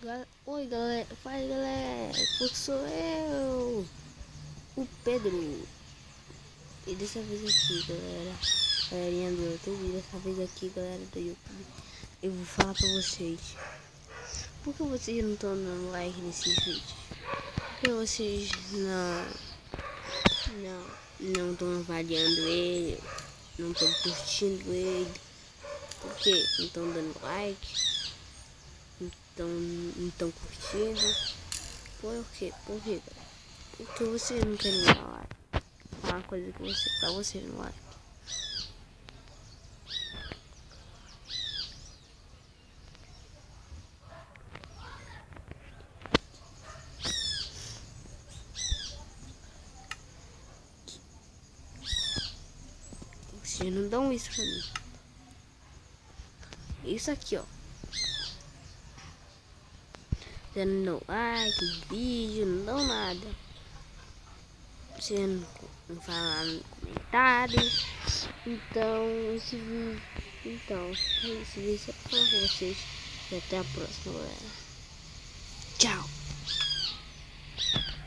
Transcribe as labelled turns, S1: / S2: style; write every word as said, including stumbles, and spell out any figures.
S1: Gal- Oi galera, fala galera, porque sou eu, o Pedro. E dessa vez aqui galera, galerinha do YouTube, dessa vez aqui galera do YouTube, eu vou falar pra vocês por que vocês não estão dando like nesses vídeos, por que vocês não não não estão avaliando ele, não estão curtindo ele, por que não estão dando like, então não estão curtindo. Por quê? Por quê, galera? Porque vocês não querem dar like. Falar uma coisa que você, pra vocês não like. Vocês não dão isso pra mim. Isso aqui, ó. Vocês não dão like no vídeo, não dão nada. Vocês não, não falam no comentário. Então, esse vídeo. Então, esse vídeo é pra falar com vocês. E até a próxima, galera. Tchau.